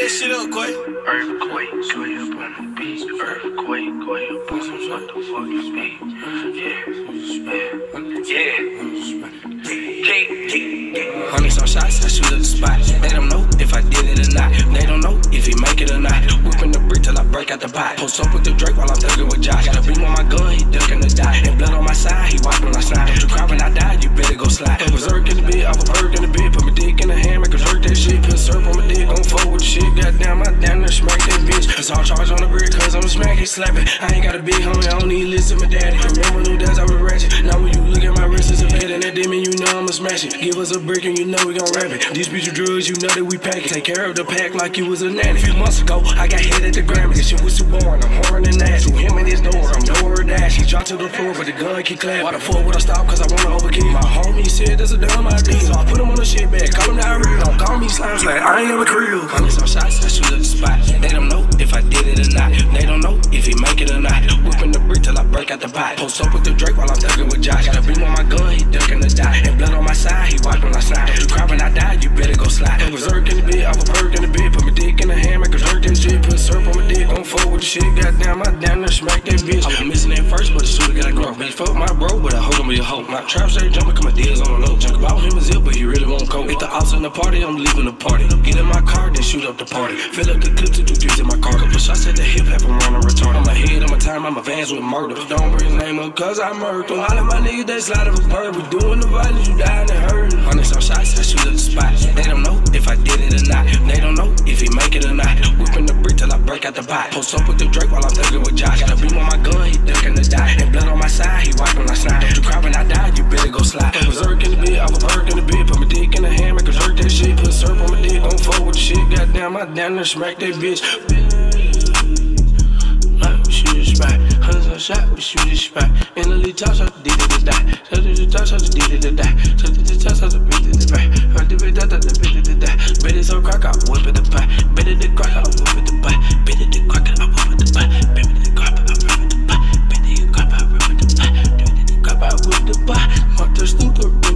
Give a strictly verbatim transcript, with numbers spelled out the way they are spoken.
that shit up, Quay. Earthquake, go up on the beat. Earthquake, go up on some what the fuck you mean? Yeah, yeah, yeah, yeah. Hundreds on shots, I shoot at the spot. They don't know if I did it or not. They don't know if he make it or not. Whipping the brick till I break out the pot. Post up with the Drake while I'm thugging with Josh. Got a beam on my gun, he ducking the die. And blood on my side, he wiping my slide. Don't you cry when I die, you better go slide. It was Zerk in the bed, I was Berg in the bed. Put my dick in the hand, make her jerk that shit. Put syrup on my dick, gon' fuck with the shit. Goddamn, I damn near smack that bitch. It's all charge on the brick, cause I'm smacking, slapping. I ain't got a big homie, I don't need to listen to my daddy. Remember them days I was ratchet. Now when you look at my wrist, it's a bed, and that demon, you know I'ma smash it. Give us a brick and you know we gon' rap it. These bitch drugs, you know that we pack it. Take care of the pack like you was a nanny. A few months ago, I got hit at the Grammy. This shit was too boring, I'm horn and ass. To him in his door, I'm door dash. He dropped to the floor, but the gun keep clapping. Why the fuck would I stop? Cause I wanna overkill. My homie said that's a dumb idea. So I put him on the shit bag, call him not real. Don't call me slimes like I ain't ever crib. Hundreds on shots, I shoot at the spot. They don't know if I did it or not. They don't know if he make it or not. Whipping the brick till I break out the pot. Post up with the Drake while I'm thugging with Josh. Got a beam on my gun, he ducking the die. And blood on my side, he wiping my slide. Don't you cry when I die, you better go slide. It was Zerk in the bed, I was Berg in the bed. Put my dick in the hand, make her jerk that shit. Put syrup on my dick, gon' fuck with the shit. Goddamn, I damn near smack that bitch. I was missing it first, but the shooter gotta grow. Bitch, fuck my bro, but I hold him with a hoe. My trap straight jumping, cause my deals on the low. Junk about him is ill, but he really won't go. If the outs in the party, I'm leaving the party. Get in my car, then shoot up the party. Fill up the clip to do threes in my car. Couple shots at the hip, half I'm running retarded. I'm ahead of my time, I'm advanced with murder. Don't bring his name up, cause I murdered. All of my niggas, they slide of a bird. We doing the violence, you dying and hurting. Hundreds on shots, I shoot at the spot. They don't know if I did it or not. They don't know if he make it or not. Whipping the brick till I break out the pot. Post up with the Drake while I'm thugging with Josh. Got a beam on my gun, he ducking the die. And blood on my side, he wiping my slide. Don't you cry when I die, you better go slide. It was Zerk in the bed, I was Berg in the bed. Put my dick in the hand, make her jerk that shit. Put syrup on my dick, gon' fuck with the shit. Goddamn, I damn near smack that bitch. We shoot a spot, hundreds on shot, we shoot a spot. In the lead toss, I did it to die. So did the toss, I did it to die. So did the toss, I did it to die. I did it to die, did it to die. Bet it's on crack, I whip it the pie. Bet it the crack, I whip it the pie. Bet it the crack, I whip it the pie. Bet it the crack, I whip it the pie. Bet it the crack, I whip it the pie. Bet it the crack, I whip the pie. Mark the stupid.